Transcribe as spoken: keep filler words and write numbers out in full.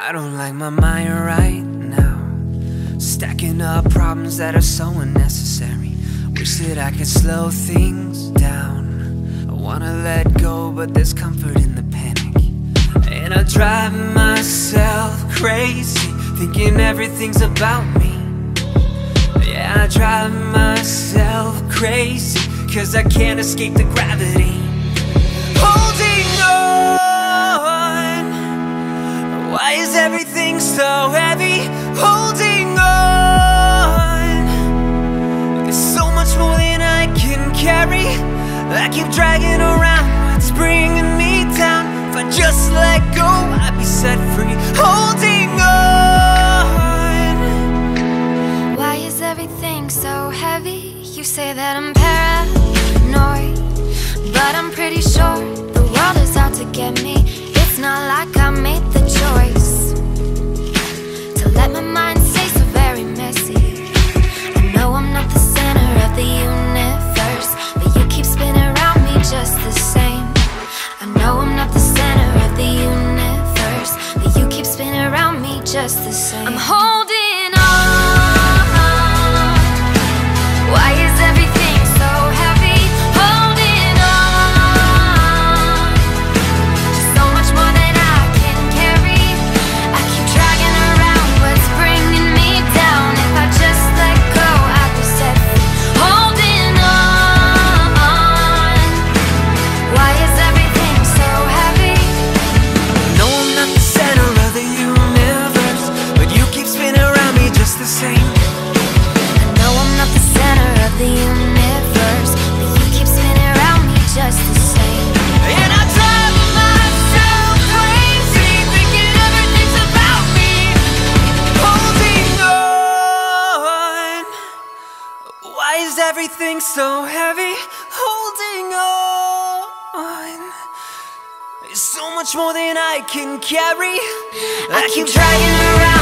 I don't like my mind right now, stacking up problems that are so unnecessary. Wish that I could slow things down. I wanna let go, but there's comfort in the panic. And I drive myself crazy, thinking everything's about me. Yeah, I drive myself crazy, cause I can't escape the gravity. Holding on, why is everything so heavy? Holding on, it's so much more than I can carry. I keep dragging around what's bringing me down. If I just let go, I'd be set free. Holding on. Why is everything so heavy? You say that I'm paranoid, but I'm pretty sure the world is out to get me. It's not like I made the choice to let my mind stay so very messy. I know I'm not the center of the universe, but you keep spinning around me just the same. I know I'm not the center of the universe, but you keep spinning around me just the same. I'm holding on. Why is everything so heavy? Holding on. Just so much more than I can carry. I keep dragging around what's bringing me down. If I just let go, I'd be set free. Holding on. Why is everything so heavy? No, I'm not the center of the universe, but you keep spinning around me just the same. I know I'm not the center of the universe, but you keep spinning around me just the same. And I drive myself crazy, thinking everything's about me. Holding on, why is everything so heavy? Holding on, it's so much more than I can carry. I keep dragging around